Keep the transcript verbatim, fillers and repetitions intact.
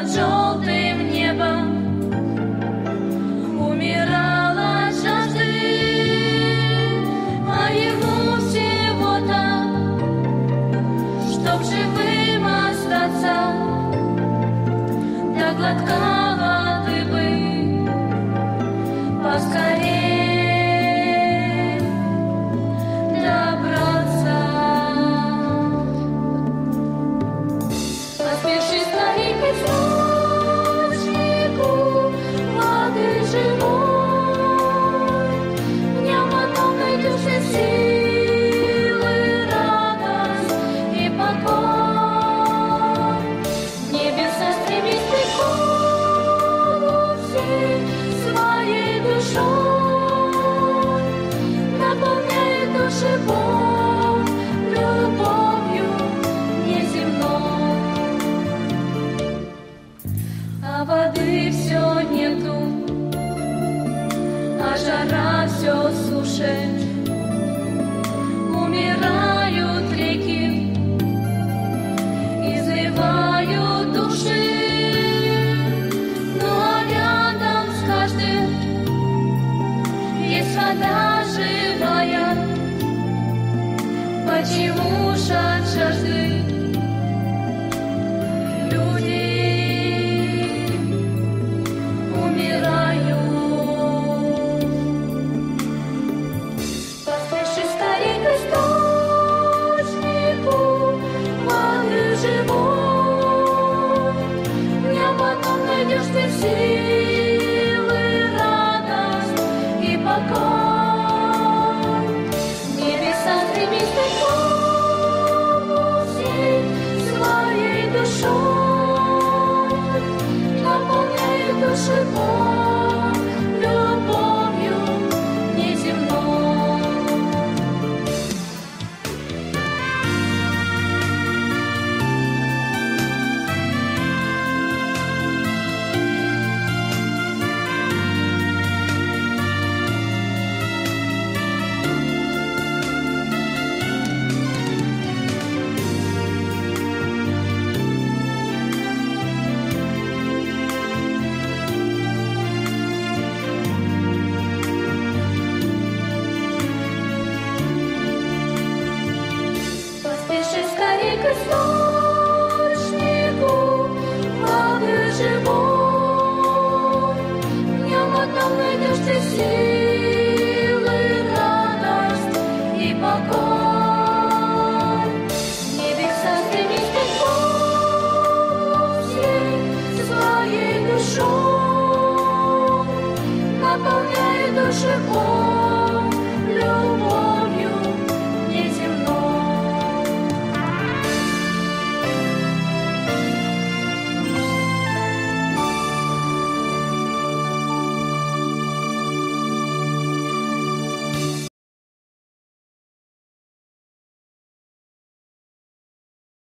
под желтым небом умирал от жажды, а ему всего-то, чтоб живым остаться, до глотка воды бы поскорее добраться. Поспеши скорей к источнику воды живой, в нем одном найдешь и силы, радость и покой. В небеса стремись ты всей своей душой, наполняет души Бог любовью неземной. А воды все нету, а жара все суше, умирают реки, изливают души. Ну а рядом с каждым есть вода живая. Почему ж от жажды люди умирают? Поспеши скорей к источнику воды живой, в нем одном найдешь ты силы, радость и покой. В небеса стремись ты всей своей душой, наполняет души Бог любовью неземной. Поспеши скорей к источнику воды живой, в нем одном найдешь ты силу.